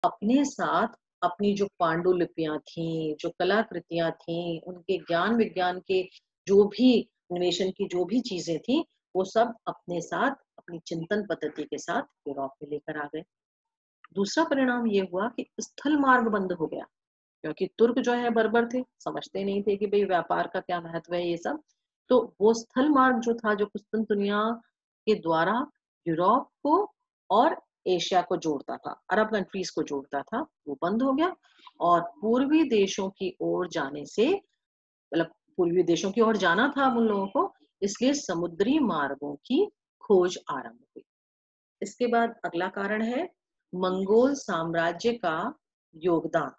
अपने साथ अपनी जो पांडुलिपियां थी, जो कलाकृतियां थी, उनके ज्ञान विज्ञान के जो भी अन्वेषण की जो भी चीजें थी, वो सब अपने साथ अपनी चिंतन पद्धति के साथ यूरोप में लेकर आ गए। दूसरा परिणाम ये हुआ कि स्थल मार्ग बंद हो गया, क्योंकि तुर्क जो है बर्बर थे, समझते नहीं थे कि भाई व्यापार का क्या महत्व है ये सब। तो वो स्थल मार्ग जो था, जो कुस्तुनतुनिया के द्वारा यूरोप को और एशिया को जोड़ता था, अरब कंट्रीज को जोड़ता था, वो बंद हो गया। और पूर्वी देशों की ओर जाने से, मतलब पूर्वी देशों की ओर जाना था उन लोगों को, इसलिए समुद्री मार्गों की खोज आरंभ हुई। इसके बाद अगला कारण है मंगोल साम्राज्य का योगदान।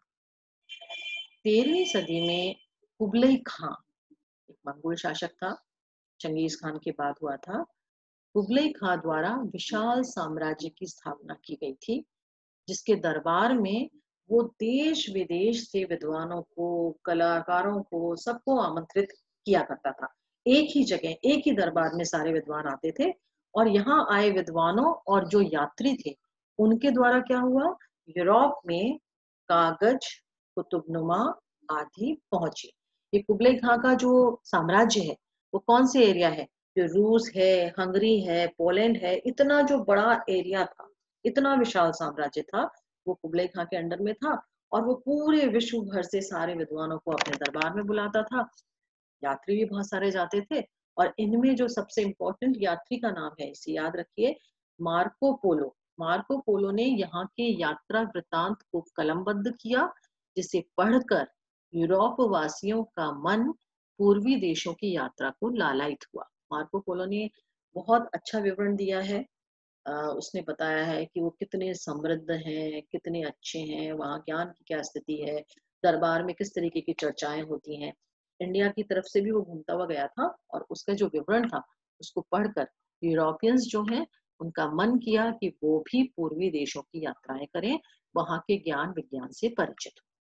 13वीं सदी में कुबलई खां, एक मंगोल शासक था, चंगेज खान के बाद हुआ था। कुबलई खां द्वारा विशाल साम्राज्य की स्थापना की गई थी, जिसके दरबार में वो देश विदेश से विद्वानों को, कलाकारों को, सबको आमंत्रित किया करता था। एक ही जगह, एक ही दरबार में सारे विद्वान आते थे। और यहाँ आए विद्वानों और जो यात्री थे, उनके द्वारा क्या हुआ, यूरोप में कागज, कुतुबनुमा आदि पहुंचे। ये कुबलई खां का जो साम्राज्य है, वो कौन से एरिया है, जो रूस है, हंगरी है, पोलैंड है, इतना जो बड़ा एरिया था, इतना विशाल साम्राज्य था, वो कुबलई खां के अंडर में था। और वो पूरे विश्व भर से सारे विद्वानों को अपने दरबार में बुलाता था। यात्री भी बहुत सारे जाते थे। और इनमें जो सबसे इम्पोर्टेंट यात्री का नाम है, इसे याद रखिए, मार्को पोलो। मार्को पोलो ने यहाँ के यात्रा वृतांत को कलमबद्ध किया, जिसे पढ़कर यूरोप वासियों का मन पूर्वी देशों की यात्रा को लालायित हुआ। मार्को पोलो ने बहुत अच्छा विवरण दिया है। उसने बताया है कि वो कितने समृद्ध हैं, कितने अच्छे हैं, वहाँ ज्ञान की क्या स्थिति है, दरबार में किस तरीके की चर्चाएं होती हैं। इंडिया की तरफ से भी वो घूमता हुआ गया था, और उसका जो विवरण था, उसको पढ़कर यूरोपियंस जो हैं, उनका मन किया कि वो भी पूर्वी देशों की यात्राएं करें, वहाँ के ज्ञान विज्ञान से परिचित हो।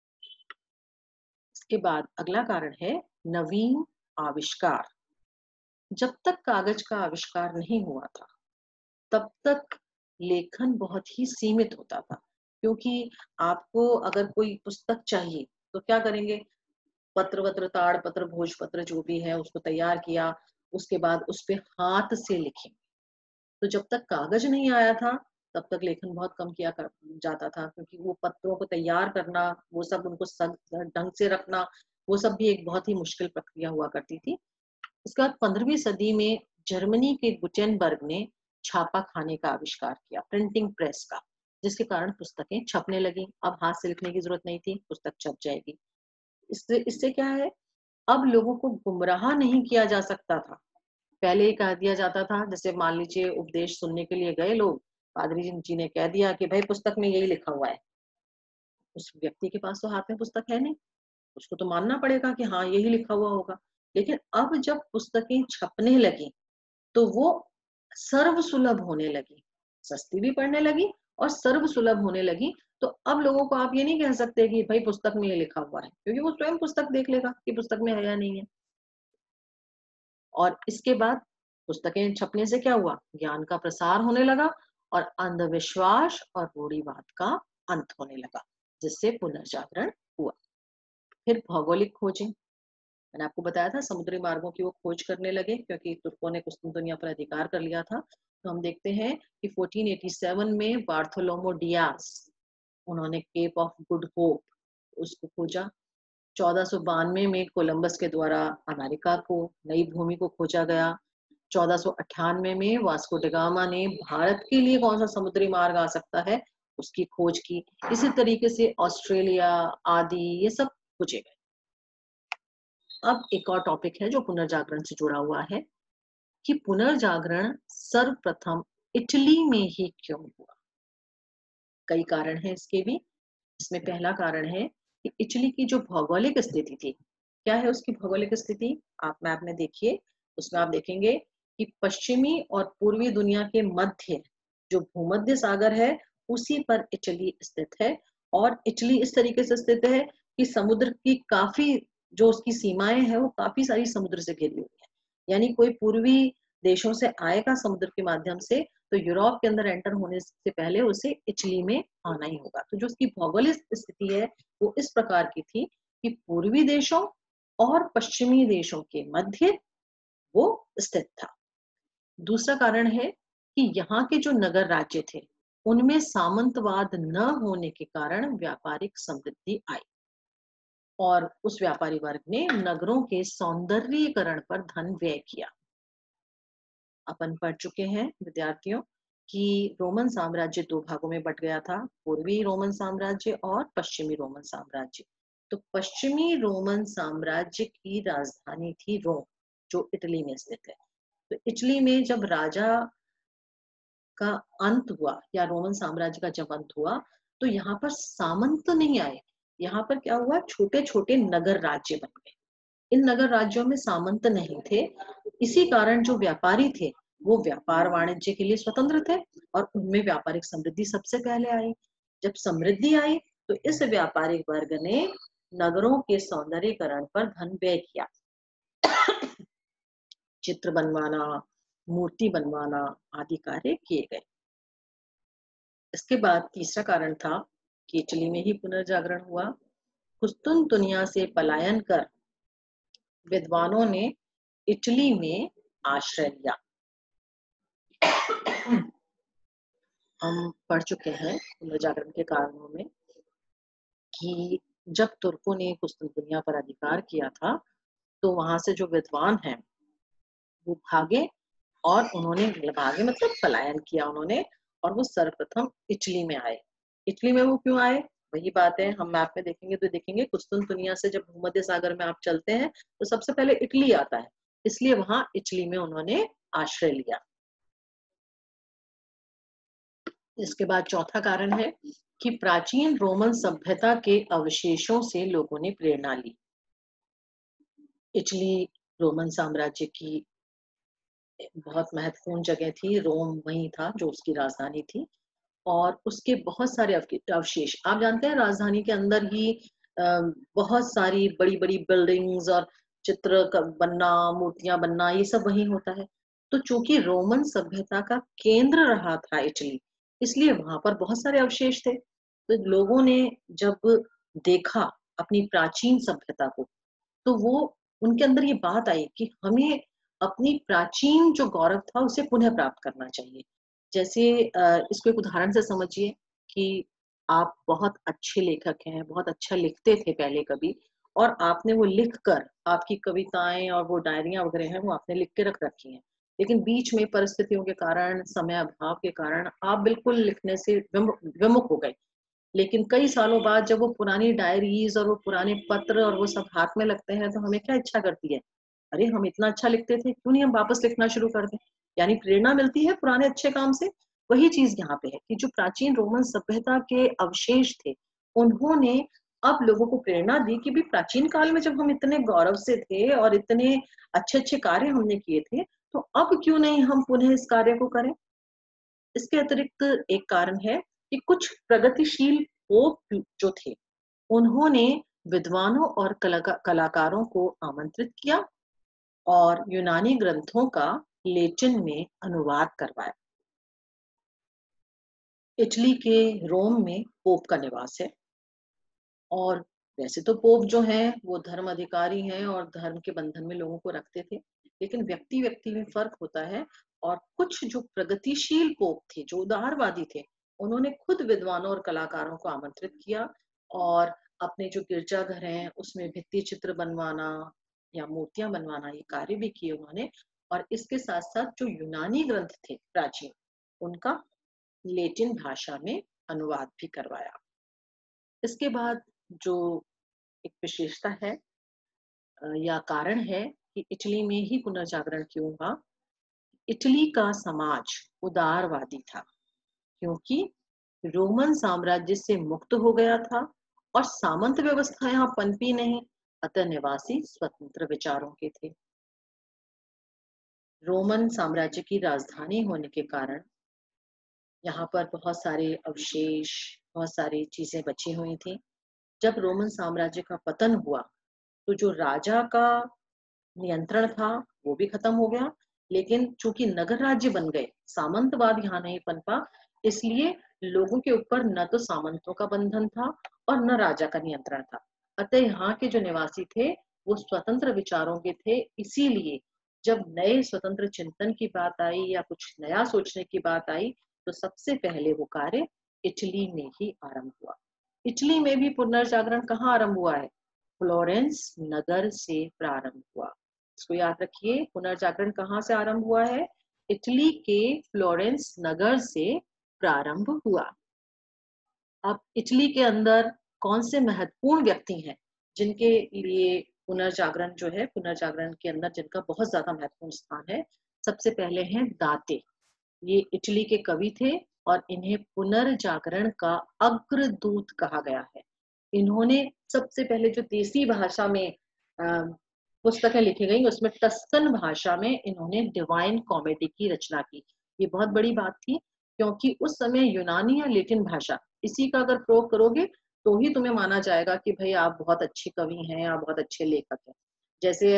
इसके बाद अगला कारण है नवीन आविष्कार। जब तक कागज का आविष्कार नहीं हुआ था, तब तक लेखन बहुत ही सीमित होता था। क्योंकि आपको अगर कोई पुस्तक चाहिए तो क्या करेंगे, पत्र वत्र, ताड़ पत्र, भोजपत्र जो भी है उसको तैयार किया, उसके बाद उस पे हाथ से लिखेंगे। तो जब तक कागज नहीं आया था, तब तक लेखन बहुत कम किया कर जाता था, क्योंकि वो पत्रों को तैयार करना, वो सब उनको ढंग से रखना, वो सब भी एक बहुत ही मुश्किल प्रक्रिया हुआ करती थी। उसके बाद 15वीं सदी में जर्मनी के गुटेनबर्ग ने छापा खाने का आविष्कार किया, प्रिंटिंग प्रेस का, जिसके कारण पुस्तकें छपने लगी। अब हाथ से लिखने की जरूरत नहीं थी, पुस्तक छप जाएगी। इससे इससे क्या है, अब लोगों को गुमराह नहीं किया जा सकता था। पहले ही कह दिया जाता था, जैसे मान लीजिए उपदेश सुनने के लिए गए लोग, पादरी जी ने कह दिया कि भाई पुस्तक में यही लिखा हुआ है। उस व्यक्ति के पास तो हाथ में पुस्तक है नहीं, उसको तो मानना पड़ेगा कि हाँ यही लिखा हुआ होगा। लेकिन अब जब पुस्तकें छपने लगी, तो वो सर्व सुलभ होने लगी, सस्ती भी पड़ने लगी और सर्व सुलभ होने लगी। तो अब लोगों को आप ये नहीं कह सकते कि भाई पुस्तक में ये लिखा हुआ है, क्योंकि वो स्वयं पुस्तक देख लेगा कि पुस्तक में है या नहीं है। और इसके बाद पुस्तकें छपने से क्या हुआ, ज्ञान का प्रसार होने लगा और अंधविश्वास और रूढ़िवाद का अंत होने लगा, जिससे पुनर्जागरण हुआ। फिर भौगोलिक खोजें, मैंने आपको बताया था समुद्री मार्गों की वो खोज करने लगे, क्योंकि तुर्कों ने कुस्तुनतुनिया पर अधिकार कर लिया था। तो हम देखते हैं कि 1487 में बार्थोलोमो डियास, उन्होंने केप ऑफ गुड होप उसको खोजा। 1492 में कोलंबस के द्वारा अमेरिका को, नई भूमि को खोजा गया। 1498 में वास्को ड गामा ने भारत के लिए कौन सा समुद्री मार्ग आ सकता है, उसकी खोज की। इसी तरीके से ऑस्ट्रेलिया आदि ये सब खोजे गए। अब एक और टॉपिक है जो पुनर्जागरण से जुड़ा हुआ है, कि पुनर्जागरण सर्वप्रथम इटली में ही क्यों हुआ। कई कारण हैं इसके भी। इसमें पहला कारण है कि इटली की जो भौगोलिक स्थिति थी, क्या है उसकी भौगोलिक स्थिति, आप मैप में देखिए, उसमें आप देखेंगे कि पश्चिमी और पूर्वी दुनिया के मध्य जो भूमध्य सागर है, उसी पर इटली स्थित है। और इटली इस तरीके से स्थित है कि समुद्र की काफी जो उसकी सीमाएं हैं, वो काफी सारी समुद्र से घिरी हुई है। यानी कोई पूर्वी देशों से आएगा समुद्र के माध्यम से, तो यूरोप के अंदर एंटर होने से पहले उसे इटली में आना ही होगा। तो जो उसकी भौगोलिक स्थिति है वो इस प्रकार की थी कि पूर्वी देशों और पश्चिमी देशों के मध्य वो स्थित था। दूसरा कारण है कि यहाँ के जो नगर राज्य थे उनमें सामंतवाद न होने के कारण व्यापारिक समृद्धि आई और उस व्यापारी वर्ग ने नगरों के सौंदर्यीकरण पर धन व्यय किया। अपन पढ़ चुके हैं विद्यार्थियों कि रोमन साम्राज्य दो भागों में बट गया था, पूर्वी रोमन साम्राज्य और पश्चिमी रोमन साम्राज्य। तो पश्चिमी रोमन साम्राज्य की राजधानी थी रोम, जो इटली में स्थित है। तो इटली में जब राजा का अंत हुआ या रोमन साम्राज्य का जब अंत हुआ, तो यहाँ पर सामंत नहीं आए। यहाँ पर क्या हुआ, छोटे छोटे नगर राज्य बन गए। इन नगर राज्यों में सामंत नहीं थे। इसी कारण जो व्यापारी थे वो व्यापार वाणिज्य के लिए स्वतंत्र थे और उनमें व्यापारिक समृद्धि सबसे पहले आई। जब समृद्धि आई तो इस व्यापारिक वर्ग ने नगरों के सौंदर्यीकरण पर धन व्यय किया। चित्र बनवाना, मूर्ति बनवाना आदि कार्य किए गए। इसके बाद तीसरा कारण था कि इटली में ही पुनर्जागरण हुआ। कुस्तुनतुनिया से पलायन कर विद्वानों ने इटली में आश्रय लिया। हम पढ़ चुके हैं पुनर्जागरण के कारणों में कि जब तुर्कों ने कुस्तुनतुनिया पर अधिकार किया था तो वहां से जो विद्वान हैं वो भागे और उन्होंने, भागे मतलब पलायन किया उन्होंने, और वो सर्वप्रथम इटली में आए। इटली में वो क्यों आए, वही बात है, हम मैप में देखेंगे तो देखेंगे कुस्तुनतुनिया से जब भूमध्य सागर में आप चलते हैं तो सबसे पहले इटली आता है, इसलिए वहां इटली में उन्होंने आश्रय लिया। इसके बाद चौथा कारण है कि प्राचीन रोमन सभ्यता के अवशेषों से लोगों ने प्रेरणा ली। इटली रोमन साम्राज्य की बहुत महत्वपूर्ण जगह थी, रोम वही था जो उसकी राजधानी थी, और उसके बहुत सारे अवशेष, आप जानते हैं राजधानी के अंदर ही बहुत सारी बड़ी बड़ी बिल्डिंग्स और चित्र बनना, मूर्तियां बनना, ये सब वही होता है। तो चूंकि रोमन सभ्यता का केंद्र रहा था इटली, इसलिए वहां पर बहुत सारे अवशेष थे। तो लोगों ने जब देखा अपनी प्राचीन सभ्यता को, तो वो उनके अंदर ये बात आई कि हमें अपनी प्राचीन जो गौरव था उसे पुनः प्राप्त करना चाहिए। जैसे इसको एक उदाहरण से समझिए कि आप बहुत अच्छे लेखक हैं, बहुत अच्छा लिखते थे पहले कभी, और आपने वो लिख कर, आपकी कविताएं और वो डायरियां वगैरह हैं वो आपने लिख के रख रखी हैं, लेकिन बीच में परिस्थितियों के कारण, समय अभाव के कारण आप बिल्कुल लिखने से विमुख हो गए। लेकिन कई सालों बाद जब वो पुरानी डायरीज और वो पुराने पत्र और वो सब हाथ में लगते हैं तो हमें क्या इच्छा करती है, अरे हम इतना अच्छा लिखते थे, क्यों नहीं हम वापस लिखना शुरू कर दें। यानी प्रेरणा मिलती है पुराने अच्छे काम से। वही चीज यहाँ पे है कि जो प्राचीन रोमन सभ्यता के अवशेष थे उन्होंने अब लोगों को प्रेरणा दी कि भी प्राचीन काल में जब हम इतने गौरव से थे और इतने अच्छे अच्छे कार्य हमने किए थे, तो अब क्यों नहीं हम पुनः इस कार्य को करें। इसके अतिरिक्त एक कारण है कि कुछ प्रगतिशील पोप जो थे उन्होंने विद्वानों और कलाकारों को आमंत्रित किया और यूनानी ग्रंथों का लेटिन में अनुवाद करवाया। इटली के रोम में पोप का निवास है, और वैसे तो पोप जो हैं वो धर्म अधिकारी हैं और धर्म के बंधन में लोगों को रखते थे, लेकिन व्यक्ति व्यक्ति में फर्क होता है। और कुछ जो प्रगतिशील पोप थे, जो उदारवादी थे, उन्होंने खुद विद्वानों और कलाकारों को आमंत्रित किया और अपने जो गिरजाघर हैं उसमें भित्ति चित्र बनवाना या मूर्तियां बनवाना ये कार्य भी किए उन्होंने। और इसके साथ साथ जो यूनानी ग्रंथ थे प्राचीन, उनका लेटिन भाषा में अनुवाद भी करवाया। इसके बाद जो एक विशेषता है या कारण है कि इटली में ही पुनर्जागरण क्यों हुआ। इटली का समाज उदारवादी था क्योंकि रोमन साम्राज्य से मुक्त हो गया था और सामंत व्यवस्था यहाँ पनपी नहीं, अतः निवासी स्वतंत्र विचारों के थे। रोमन साम्राज्य की राजधानी होने के कारण यहाँ पर बहुत सारे अवशेष, बहुत सारी चीजें बची हुई थी। जब रोमन साम्राज्य का पतन हुआ तो जो राजा का नियंत्रण था वो भी खत्म हो गया, लेकिन चूंकि नगर राज्य बन गए, सामंतवाद यहाँ नहीं पनपा, इसलिए लोगों के ऊपर न तो सामंतों का बंधन था और न राजा का नियंत्रण था। अतः यहाँ के जो निवासी थे वो स्वतंत्र विचारों के थे। इसीलिए जब नए स्वतंत्र चिंतन की बात आई या कुछ नया सोचने की बात आई, तो सबसे पहले वो कार्य इटली में ही आरंभ हुआ। इटली में भी पुनर्जागरण कहाँ आरंभ हुआ है? फ्लोरेंस नगर से प्रारंभ हुआ। इसको याद रखिए, पुनर्जागरण कहाँ से आरंभ हुआ है? इटली के फ्लोरेंस नगर से प्रारंभ हुआ। अब इटली के अंदर कौन से महत्वपूर्ण व्यक्ति हैं जिनके लिए पुनर्जागरण जो है, पुनर्जागरण के अंदर जिनका बहुत ज्यादा महत्वपूर्ण स्थान है? सबसे पहले हैं दाते। ये इटली के कवि थे और इन्हें पुनर्जागरण का अग्रदूत कहा गया है। इन्होंने सबसे पहले जो देसी भाषा में पुस्तकें लिखी गई, उसमें टस्कन भाषा में इन्होंने डिवाइन कॉमेडी की रचना की। ये बहुत बड़ी बात थी, क्योंकि उस समय यूनानी या लैटिन भाषा इसी का अगर प्रयोग करोगे तो ही तुम्हें माना जाएगा कि भाई आप बहुत अच्छे कवि हैं, आप बहुत अच्छे लेखक हैं। जैसे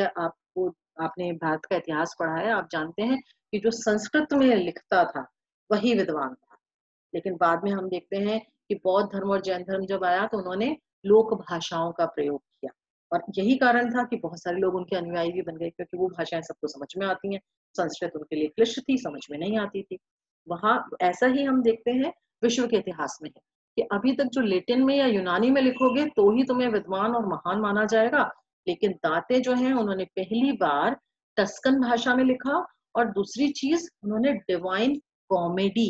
आपने भारत का इतिहास पढ़ा है, आप जानते हैं कि जो संस्कृत में लिखता था वही विद्वान था। लेकिन बाद में हम देखते हैं कि बौद्ध धर्म और जैन धर्म जब आया तो उन्होंने लोक भाषाओं का प्रयोग किया, और यही कारण था कि बहुत सारे लोग उनके अनुयायी भी बन गए, क्योंकि वो भाषाएं सबको समझ में आती हैं। संस्कृत उनके लिए क्लिष्ट थी, समझ में नहीं आती थी। वहां ऐसा ही हम देखते हैं विश्व के इतिहास में है कि अभी तक जो लैटिन में या यूनानी में लिखोगे तो ही तुम्हें विद्वान और महान माना जाएगा। लेकिन दाते जो हैं उन्होंने पहली बार टस्कन भाषा में लिखा, और दूसरी चीज उन्होंने डिवाइन कॉमेडी,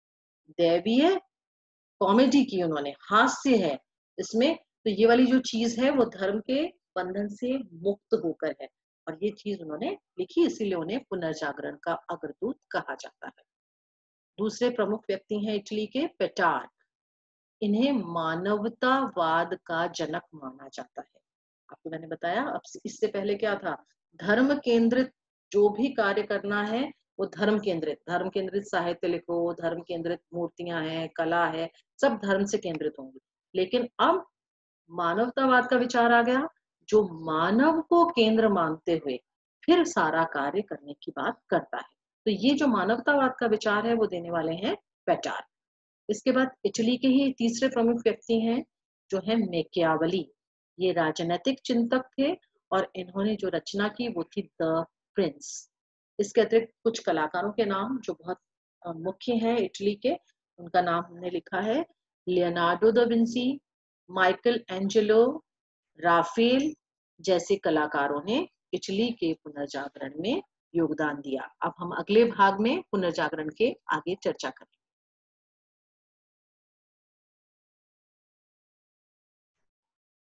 दैवीय कॉमेडी की, उन्होंने हास्य है इसमें। तो ये वाली जो चीज है वो धर्म के बंधन से मुक्त होकर है, और ये चीज उन्होंने लिखी, इसीलिए उन्हें पुनर्जागरण का अग्रदूत कहा जाता है। दूसरे प्रमुख व्यक्ति हैं इटली के पेटार्क। इन्हें मानवतावाद का जनक माना जाता है। आपको मैंने बताया, अब इससे पहले क्या था? धर्म केंद्रित जो भी कार्य करना है वो धर्म केंद्रित साहित्य लिखो, धर्म केंद्रित मूर्तियां हैं, कला है, सब धर्म से केंद्रित होंगी। लेकिन अब मानवतावाद का विचार आ गया, जो मानव को केंद्र मानते हुए फिर सारा कार्य करने की बात करता है। तो ये जो मानवतावाद का विचार है वो देने वाले हैं पेटार्क। इसके बाद इटली के ही तीसरे प्रमुख व्यक्ति हैं जो है मैकियावली। ये राजनीतिक चिंतक थे और इन्होंने जो रचना की वो थी द प्रिंस। इसके अतिरिक्त कुछ कलाकारों के नाम जो बहुत मुख्य हैं इटली के, उनका नाम हमने लिखा है। Leonardo da Vinci, Michael Angelo, Rafale जैसे कलाकारों ने इटली के पुनर्जागरण में योगदान दिया। अब हम अगले भाग में पुनर्जागरण के आगे चर्चा करेंगे।